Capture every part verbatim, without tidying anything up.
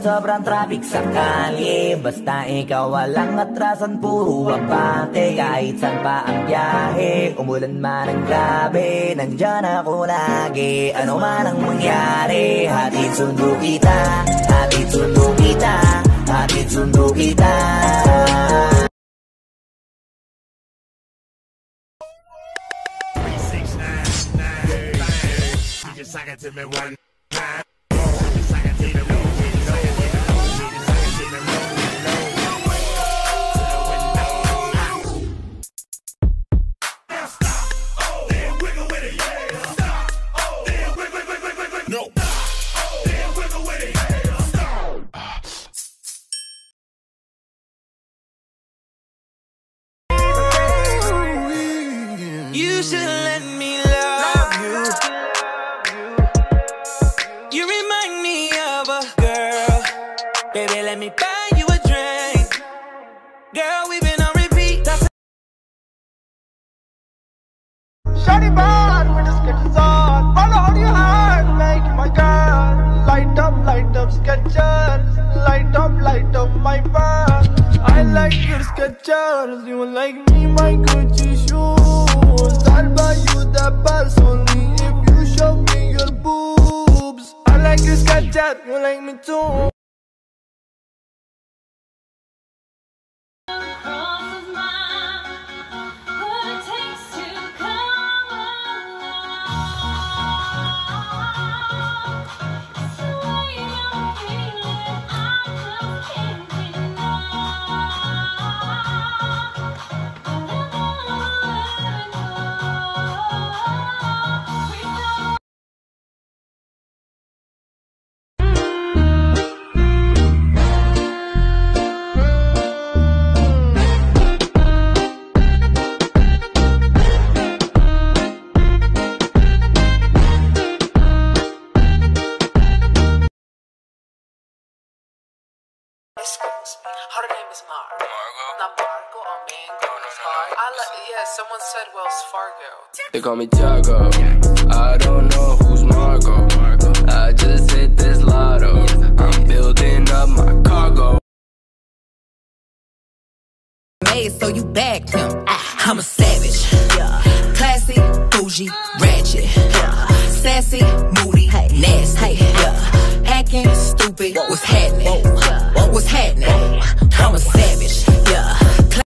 sobrang traffic sa kalye. Basta ikaw walang atrasan, puro abante. Kahit saan pa ang biyahe, umulan man ang grabe, nandyan ako lagi. Ano man ang mangyari, hatid sundo kita, hatid sundo kita, hatid sundo kita. Suck it to me one time. You should let me love you. You remind me of a girl. Baby, let me buy you a drink. Girl, we've been on repeat. Shawty bad when the sketches on. Follow on your heart, make my girl. Light up, light up sketchers. Light up, light up my band. I like your sketchers. You like me, my Gucci shoes. I'll buy you the purse only if you show me your boobs. I like your sketchers, you like me too. Her name is Mar. Margo? Not Margo or Mango. No, no, no. I like, yeah, someone said Wells Fargo. They call me Tiago. I don't know who's Margo. I just hit this lotto. I'm building up my cargo. Made so you bagged him. I'm a savage. Classy, bougie, ratchet. Sassy, moody, nasty. Hacking, stupid. What's happening? What's happening? I'm a savage. Yeah.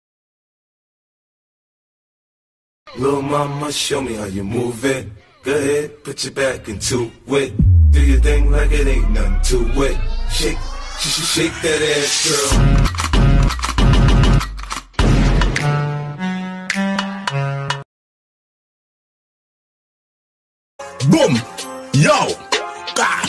Little mama, show me how you move it. Go ahead, put your back into it. Do your thing like it ain't nothing to it. Shake, sh shake that ass, girl. Boom! Yo! God!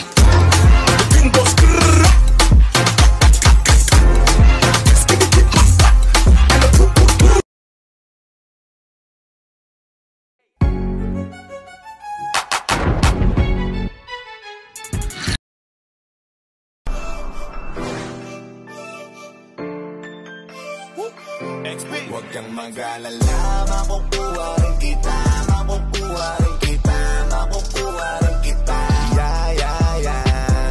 Huwag kang mag-alala, makukuha rin kita, makukuha rin kita, makukuha rin kita. Yeah, yeah, yeah.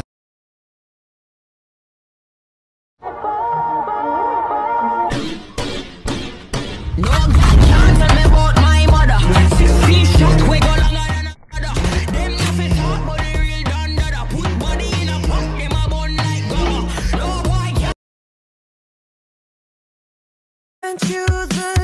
No girl can't tell me about my mother. Sixteen shot we go longer than another. Them nothing talk but the real done dada. Put body in a pump, them a bun like gum. No boy can't. And choose the